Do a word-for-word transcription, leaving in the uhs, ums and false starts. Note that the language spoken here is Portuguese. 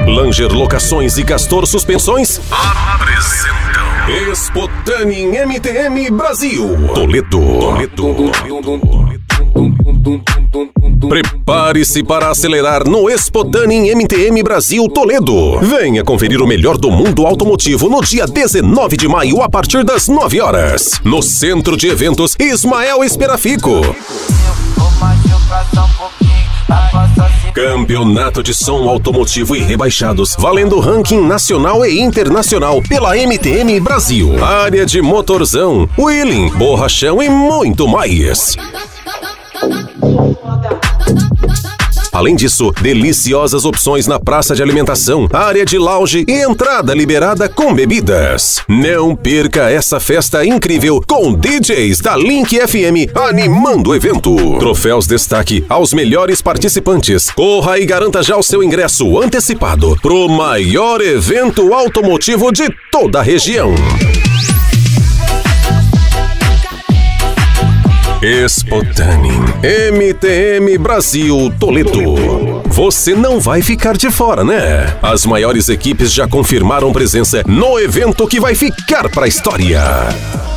Langer Locações e Castor Suspensões apresentam Expotanin M T M Brasil Toledo. Toledo. Prepare-se para acelerar no Expotanin M T M Brasil Toledo. Venha conferir o melhor do mundo automotivo no dia dezenove de maio a partir das nove horas. No Centro de Eventos Ismael Esperafico. Campeonato de som automotivo e rebaixados, valendo ranking nacional e internacional pela M T M Brasil. Área de motorzão, wheeling, borrachão e muito mais. Além disso, deliciosas opções na praça de alimentação, área de lounge e entrada liberada com bebidas. Não perca essa festa incrível com D Js da Link F M animando o evento. Troféus destaque aos melhores participantes. Corra e garanta já o seu ingresso antecipado pro maior evento automotivo de toda a região. Expotanin M T M Brasil Toledo. Você não vai ficar de fora, né? As maiores equipes já confirmaram presença no evento que vai ficar pra história.